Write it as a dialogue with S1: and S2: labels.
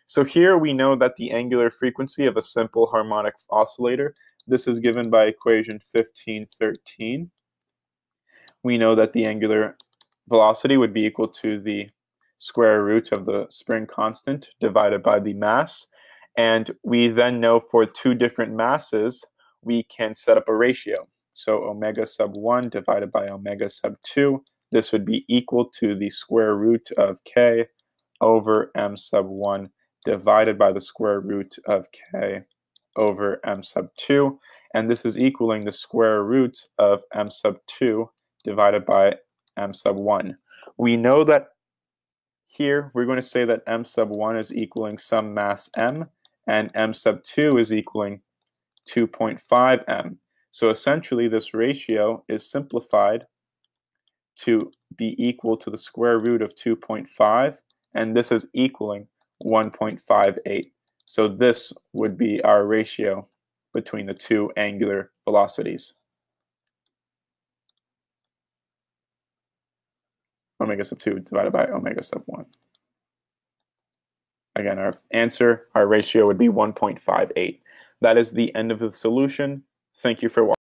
S1: So here we know that the angular frequency of a simple harmonic oscillator, this is given by equation 1513. We know that the angular velocity would be equal to the square root of the spring constant divided by the mass. And we then know for two different masses, we can set up a ratio. So omega sub 1 divided by omega sub 2, this would be equal to the square root of k over m sub 1 divided by the square root of k over m sub 2. And this is equaling the square root of m sub 2 divided by m sub 1. We know that here we're going to say that m sub 1 is equaling some mass m, and m sub 2 is equaling 2.5 m. So essentially this ratio is simplified to be equal to the square root of 2.5, and this is equaling 1.58. So this would be our ratio between the two angular velocities. Omega sub 2 divided by omega sub 1. Again, our answer, our ratio would be 1.58. That is the end of the solution. Thank you for watching.